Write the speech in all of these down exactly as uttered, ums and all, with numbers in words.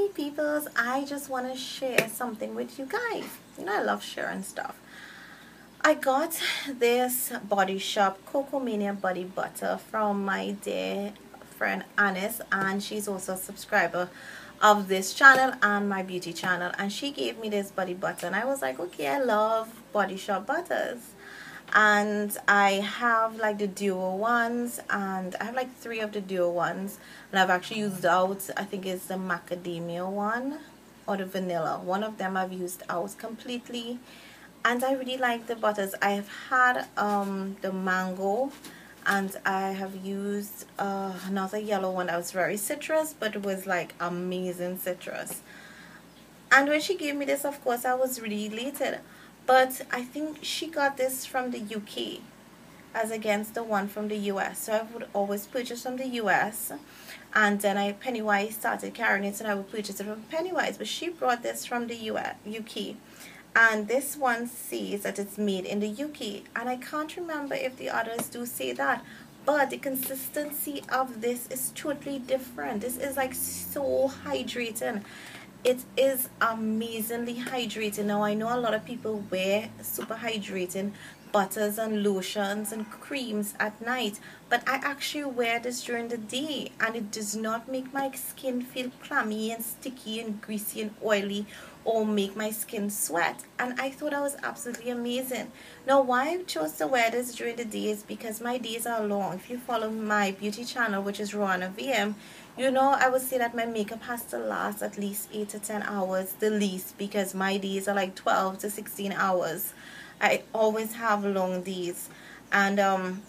peoples, I just want to share something with you guys. You know, I love sharing stuff. I got this Body Shop Cocoa Mania body butter from my dear friend Anis, and she's also a subscriber of this channel and my beauty channel, and she gave me this body butter and I was like, okay, I love Body Shop butters. And I have like the duo ones, and I have like three of the duo ones, and I've actually used out, I think it's the macadamia one or the vanilla. One of them I've used out completely, and I really like the butters. I have had um the mango, and I have used uh, another yellow one that was very citrus, but it was like amazing citrus. And when she gave me this, of course I was really elated. But I think she got this from the U K as against the one from the U S. So I would always purchase from the U S, and then I Pennywise started carrying it, and I would purchase it from Pennywise. But she brought this from the U S, U K, and this one says that it's made in the U K, and I can't remember if the others do say that, but the consistency of this is totally different. This is like so hydrating. It is amazingly hydrating. Now I know a lot of people wear super hydrating butters and lotions and creams at night, but I actually wear this during the day, and it does not make my skin feel clammy and sticky and greasy and oily or make my skin sweat. And I thought that was absolutely amazing. Now why I chose to wear this during the day is because my days are long. If you follow my beauty channel, which is Roanna V M, you know I would say that my makeup has to last at least eight to ten hours the least, because my days are like twelve to sixteen hours. I always have long days, and um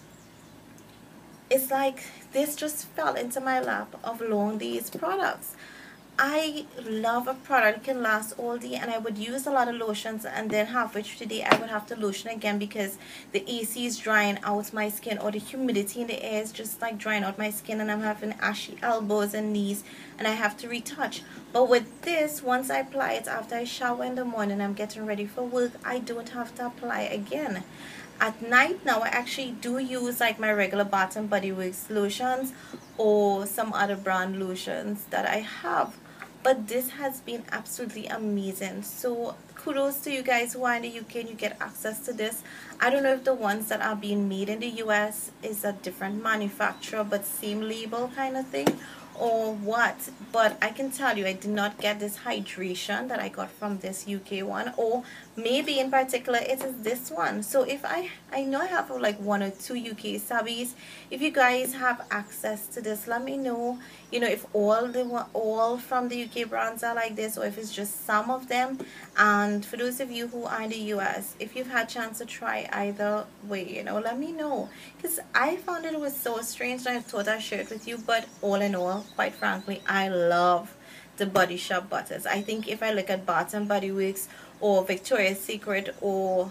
it's like this just fell into my lap of long days products. I love a product that can last all day, and I would use a lot of lotions, and then halfway through the day I would have to lotion again because the A C is drying out my skin, or the humidity in the air is just like drying out my skin, and I'm having ashy elbows and knees, and I have to retouch. But with this, once I apply it after I shower in the morning, I'm getting ready for work, I don't have to apply again. At night now I actually do use like my regular Bath and Body Works lotions or some other brand lotions that I have, but this has been absolutely amazing. So kudos to you guys who are in the U K and you get access to this. I don't know if the ones that are being made in the U S is a different manufacturer but same label kind of thing, or what, but I can tell you I did not get this hydration that I got from this U K one, or maybe in particular it is this one. So if I I know I have like one or two U K subbies, if you guys have access to this, let me know, you know, if all the all from the U K brands are like this, or if it's just some of them. And for those of you who are in the U S, if you've had a chance to try either way, you know, let me know, because I found it was so strange and I thought I'd share it with you. But all in all, quite frankly, I love the Body Shop butters. I think if I look at Bath and Body Works or Victoria's Secret or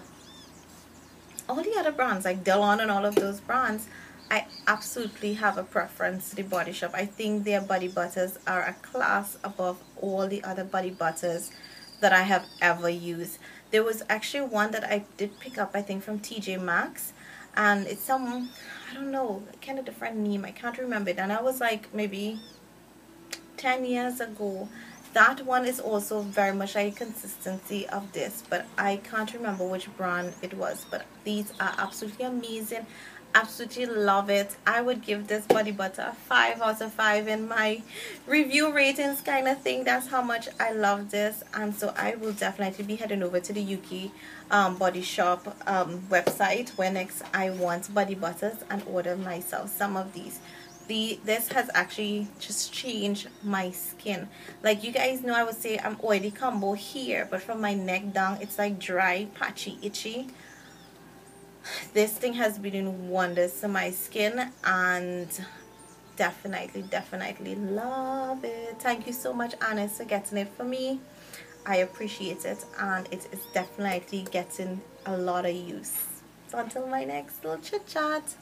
all the other brands like Delon and all of those brands, I absolutely have a preference to the Body Shop. I think their body butters are a class above all the other body butters that I have ever used. There was actually one that I did pick up, I think from T J Maxx, and it's some, I don't know, kind of different name, I can't remember it, and I was like maybe ten years ago. That one is also very much like consistency of this, but I can't remember which brand it was. But these are absolutely amazing. Absolutely love it. I would give this body butter a five out of five in my review ratings kind of thing. That's how much I love this. And so I will definitely be heading over to the U K um, Body Shop um, website when next I want body butters and order myself some of these. The, this has actually just changed my skin. Like you guys know, I would say I'm oily combo here, but from my neck down it's like dry, patchy, itchy. This thing has been doing wonders to my skin, and definitely definitely love it. Thank you so much, Anis, for getting it for me. I appreciate it, and it is definitely getting a lot of use. So until my next little chit chat.